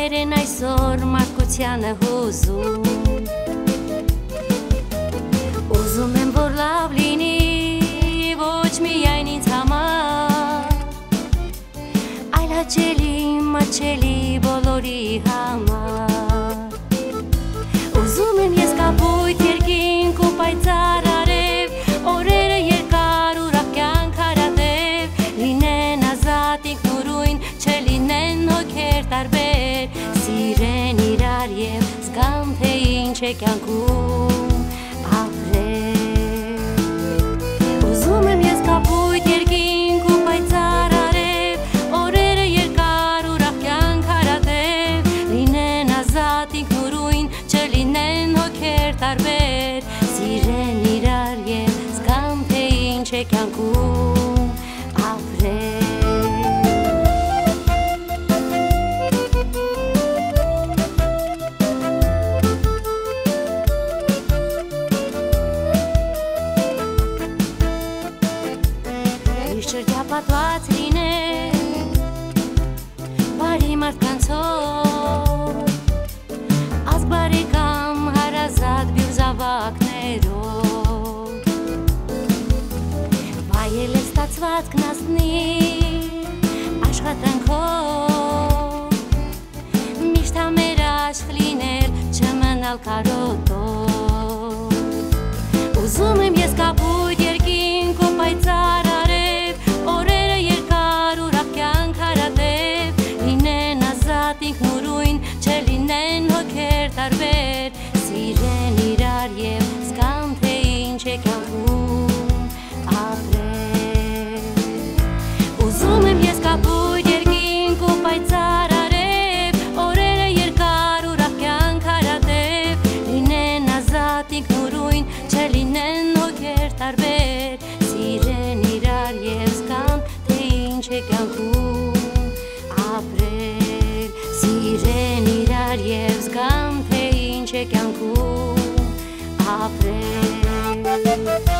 Հայրեր են այսօր մարդկությանը հուզում Ուզում եմ որ լավ լինի ոչ միայն ինձ համար Այլ հաճելի մաչելի բոլորի համար Ուզում եմ ես կապույտ երկինք ու պայծառ արև Օրերը երկար ուրախ կյանք հարատև Լինեն ազատ ինքնուրույն չլինեն հոգեր տարբեր Սիրեն իրար և զգան թե ինչ է կյանքում ապրել Ուզում եմ ես կապույտ երկինք ու պայծառ արև Օրերը երկար ուրախ կյանք հարատև Լինեն ազատ ինքնուրույն չլինեն հոգեր տարբեր Սիրեն իրար և զգան թե ինչ է կյանքում ապրել Շրջապատված լինել բարի մարդկանցով Ազգ բարեկամ հարազատ բյուր զավակներով Վայել է ստացվածքն ասնի աշխատանքով Միշտ համեր աշխ լինել չմնալ կարոտով Ուզում եմ ես կապույտ երկինք ու պայծառ Օրերը երկար ուրախ կյանք հարատև Լինեն ազատ ինքնուրույն չլինեն հոգեր տարբեր Սիրեն իրար և զգան թե ինչ է կյանքում ապրել Ուզում եմ ես կապույտ երկինք ու պայծառ արև Օրերը երկար ուրախ կյանք հարատև Լինեն ազատ ինքնուրույն չլինեն հոգեր տարբեր Սիրեն իրար և զգան թե ինչ է կյանքում ապրել Սիրեն իրար և զգան թե ինչ է կյանքում ապրել